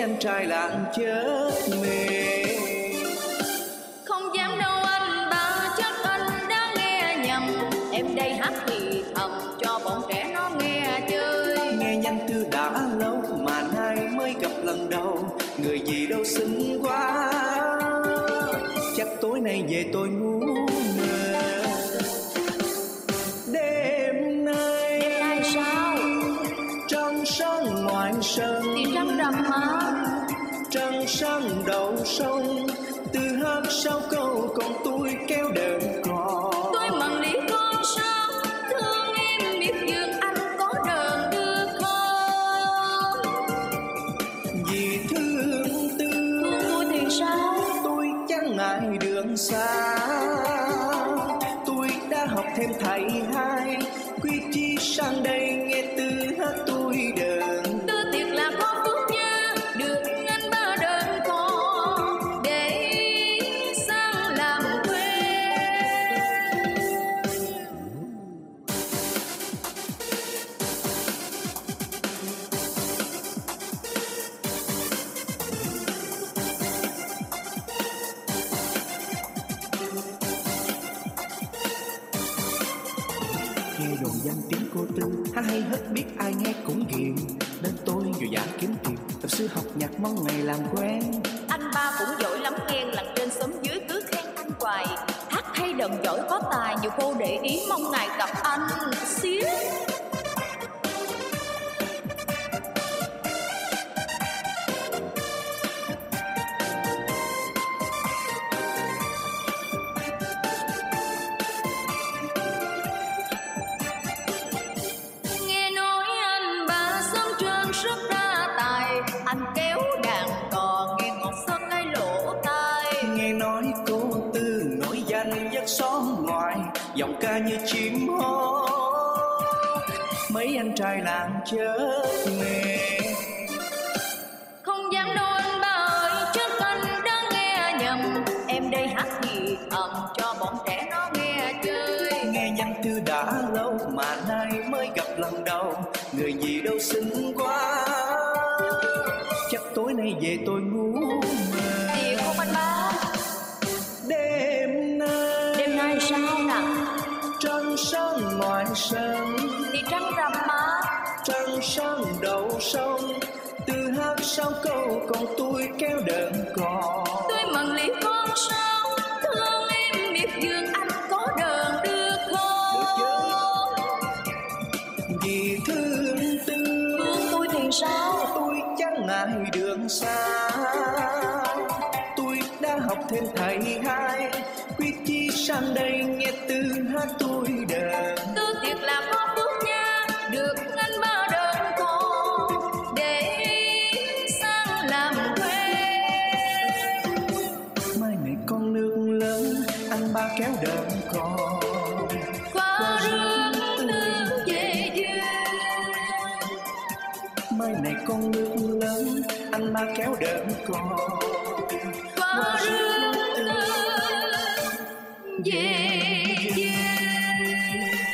anh trai làng chết mê. Không dám đâu anh ba, chắc anh đã nghe nhầm. Em đây hát thì thầm cho bọn trẻ nó nghe chơi. Nghe danh từ đã lâu mà nay mới gặp lần đầu, người gì đâu xinh quá, chắc tối nay về tôi ngủ mơ. Đêm nay sao? Trăng sáng ngoài sân thì trăng rằm mà. Trăng sáng đầu sông, từ hát sao câu còn tôi kéo đờn cò. Tôi mừng lý con sao thương em biết dường anh có đờn được không? Vì thương tư tôi thì sao? tôi chẳng ngại đường xa, tôi đã học thêm thầy hai, quy chi sang đây nghe từ hát tôi đờn. Tư tiệc là có phước nha, được anh ba đờn cò để sang làm quê. Nghe đồn danh tiếng cô Tư hát hay hết biết ai nghe cũng ghiền, đến tôi dù giả kiếm tiền tập sư học nhạc mong ngày làm quen. Anh ba cũng giỏi lắm nghe, làng trên xóm dưới cứ khen anh hoài, hát hay đờn giỏi có tài, nhiều cô để ý mong ngày gặp anh xíu. Nghe nói anh ba sớm trên rất đa tài, anh kéo đàn cò nghe ngọt sơ cái lỗ tai. Nghe nói cô Tư nổi danh nhất xóm ngoài, giọng ca như chim hót, mấy anh trai làng chết mê. Không dám đâu anh ba ơi, chắc anh đã nghe nhầm. Em đây hát thì thầm cho bọn trẻ nó nghe chơi. Nghe danh từ đã lâu mà nay mới gặp lần đầu, người gì đâu xinh quá, chắc tối nay về tôi ngủ mơ. Thiệt không anh ba? Đêm nay sao nè? Trăng sáng ngoài sân thì trăng rằm mà. Trăng sáng đầu sông, từ hát sao câu còn tôi kéo đờn cò. Tôi mừng lý con sao thương em biết dường anh có đờn được không? Vì thương tư tôi thì sao? tôi chẳng ngại đường xa, tôi đã học thêm thầy hai, quy chi sang đây nghe từ hát tôi đờn. Tư tiệc là có phước nha, được anh ba đờn cò để sang làm quê. Mai này con nước lớn, anh ba kéo đờn cò qua rước Tư về duyên. Mai này con nước lớn, anh ba kéo đờn cò qua rước Tư về duyên.